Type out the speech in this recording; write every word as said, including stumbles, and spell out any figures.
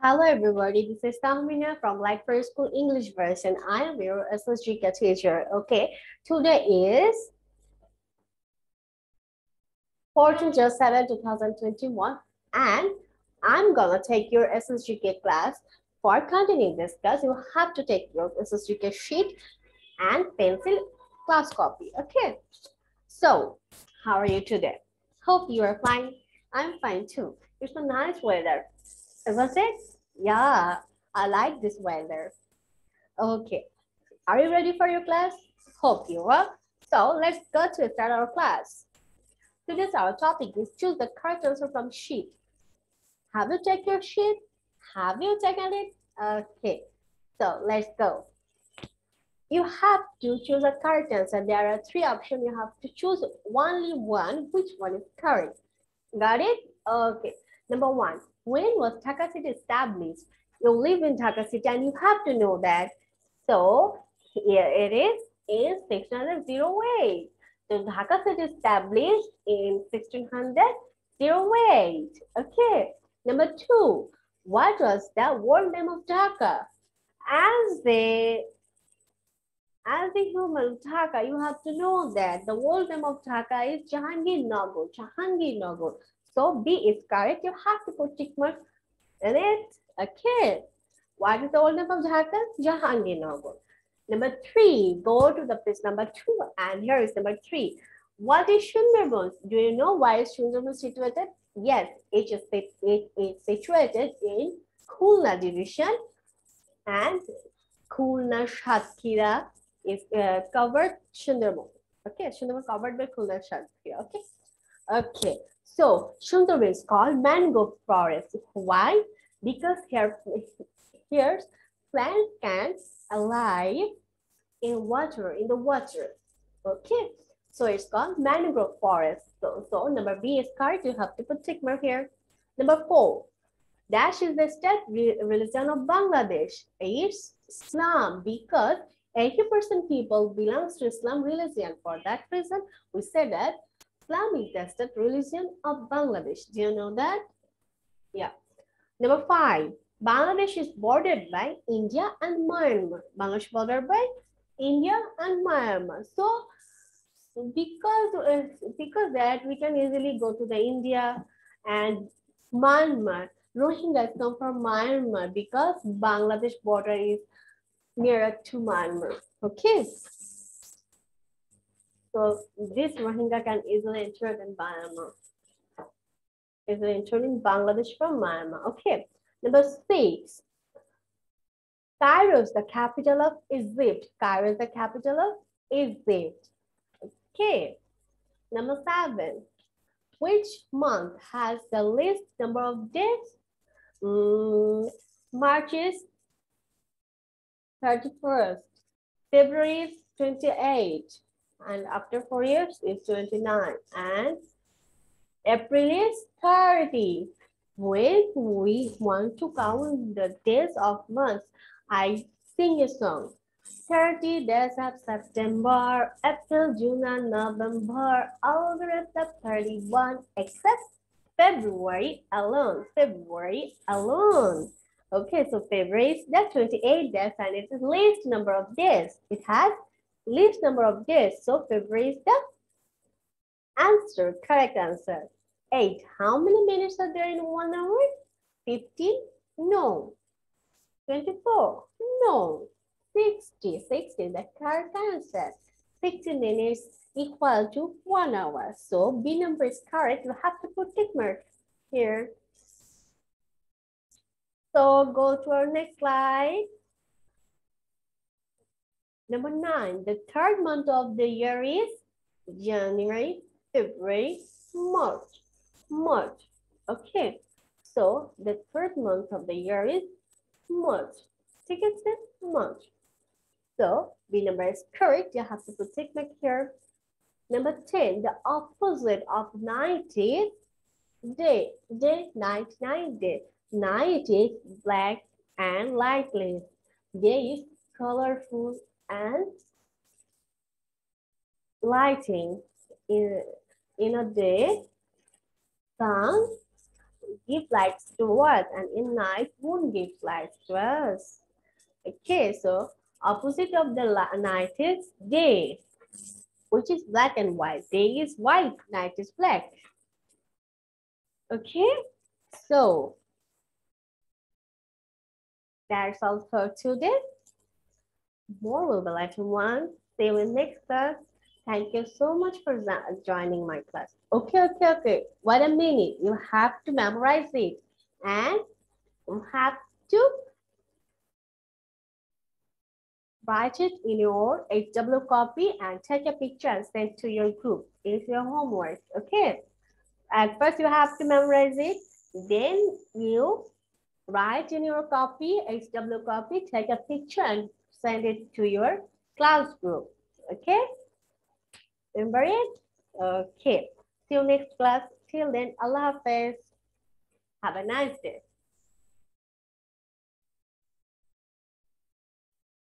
Hello everybody, this is Tahmina from Light for School English version. I am your S S G K teacher. Okay, today is fourteenth of seventh two thousand twenty-one and I'm gonna take your S S G K class. For continuing this class, you have to take your S S G K sheet and pencil class copy. Okay, so how are you today? Hope you are fine. I'm fine too. It's a nice weather, isn't it? Yeah, I like this weather. Okay, are you ready for your class? Hope you are. So let's go to start our class. Today's our topic is choose the correct answer from sheet. Have you checked your sheet? Have you taken it? Okay, so let's go. You have to choose a correct answer. There are three options. You have to choose only one. Which one is correct? Got it? Okay. Number one, when was Dhaka City established? You live in Dhaka City and you have to know that. So here it is in sixteen eight. So Dhaka City established in sixteen oh eight. Okay. Number two, what was the world name of Dhaka? As the as the human of Dhaka, you have to know that the world name of Dhaka is Jahangirnagar. Jahangirnagar. So B is correct. You have to put tick mark in it. Okay. What is the old name of Dhaka? Jahangirnagar. Number three, go to the place number two, and here is number three. What is Sundarban? Do you know why is Sundarban situated? Yes, it is, it is situated in Khulna division, and Khulna Shatkhira is uh, covered Sundarban. Okay, Sundarban covered by Khulna Shatkhira. Okay, okay. So Sundarban is called mangrove forest. Why? Because here, here plants can alive in water, in the water. Okay, so it's called mangrove forest. So, so number B is correct. You have to put tick mark here. Number four, Dash is the state religion of Bangladesh. It's Islam because eighty percent people belongs to Islam religion. For that reason, we say that Islam is the state religion of Bangladesh. Do you know that? Yeah. Number five, Bangladesh is bordered by India and Myanmar. Bangladesh bordered by India and Myanmar. So because uh, because that we can easily go to the India and Myanmar. Rohingyas come from Myanmar because Bangladesh border is nearer to Myanmar. Okay. So this Rohingya can easily enter in Myanmar. Easily enter in Bangladesh from Myanmar. Okay. Number six. Cairo is the capital of Egypt. Cairo is the capital of Egypt. Okay. Number seven. Which month has the least number of days? Mm, March is thirty-first. February is twenty-eight. And after four years is twenty-nine. And April is thirty. When we want to count the days of months, I sing a song. thirty days of September, April, June, and November, August of thirty-one, except February alone. February alone. Okay, so February is the twenty-eight days and it is least number of days. It has least number of days. So February is the answer, correct answer. Eight. How many minutes are there in one hour? fifteen? No. twenty-four? No. sixty. sixty, the correct answer. sixty minutes equal to one hour. So B number is correct. You have to put tick mark here. So go to our next slide. Number nine, the third month of the year is January, February, March. March. Okay. So the third month of the year is March. Take it to March. So B number is correct. You have to put tick mark here. Number ten, the opposite of night is day. Day, night, night, day. Night is black and lightless. Day is colorful and lighting. In, in a day, sun give lights to us, and in night moon gives lights to us. Okay, so opposite of the night is day, which is black and white. Day is white, night is black. Okay, so that's all for today. More will be lesson one. See you in next class. Thank you so much for joining my class. Okay, okay, okay. Wait a minute. You have to memorize it. And you have to write it in your H W copy and take a picture and send to your group. It's your homework, okay? At first you have to memorize it. Then you write in your copy, H W copy, take a picture and send it to your class group, okay? Remember it? Okay. See you next class. Till then, Allah Hafiz. Have a nice day.